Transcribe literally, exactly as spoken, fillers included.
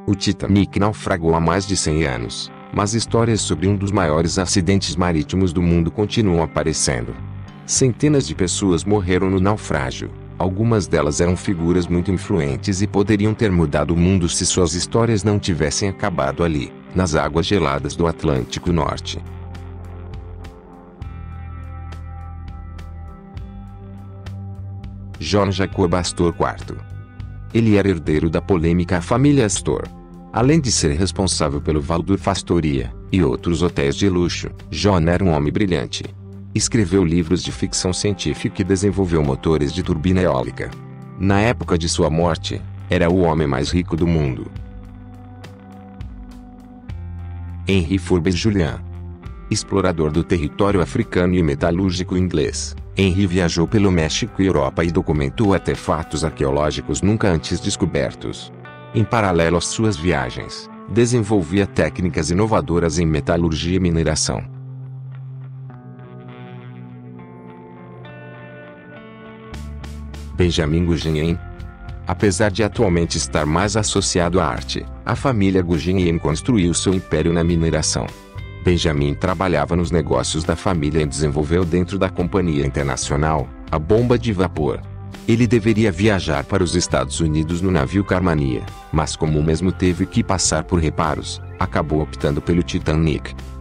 O Titanic naufragou há mais de cem anos, mas histórias sobre um dos maiores acidentes marítimos do mundo continuam aparecendo. Centenas de pessoas morreram no naufrágio. Algumas delas eram figuras muito influentes e poderiam ter mudado o mundo se suas histórias não tivessem acabado ali, nas águas geladas do Atlântico Norte. John Jacob Astor quarto. Ele era herdeiro da polêmica família Astor. Além de ser responsável pelo Waldorf Astoria e outros hotéis de luxo, John era um homem brilhante. Escreveu livros de ficção científica e desenvolveu motores de turbina eólica. Na época de sua morte, era o homem mais rico do mundo. Henry Forbes Julian. Explorador do território africano e metalúrgico inglês, Henry viajou pelo México e Europa e documentou artefatos arqueológicos nunca antes descobertos. Em paralelo às suas viagens, desenvolvia técnicas inovadoras em metalurgia e mineração. Benjamin Guggenheim. Apesar de atualmente estar mais associado à arte, a família Guggenheim construiu seu império na mineração. Benjamin trabalhava nos negócios da família e desenvolveu dentro da Companhia Internacional a bomba de vapor. Ele deveria viajar para os Estados Unidos no navio Carmania, mas como o mesmo teve que passar por reparos, acabou optando pelo Titanic.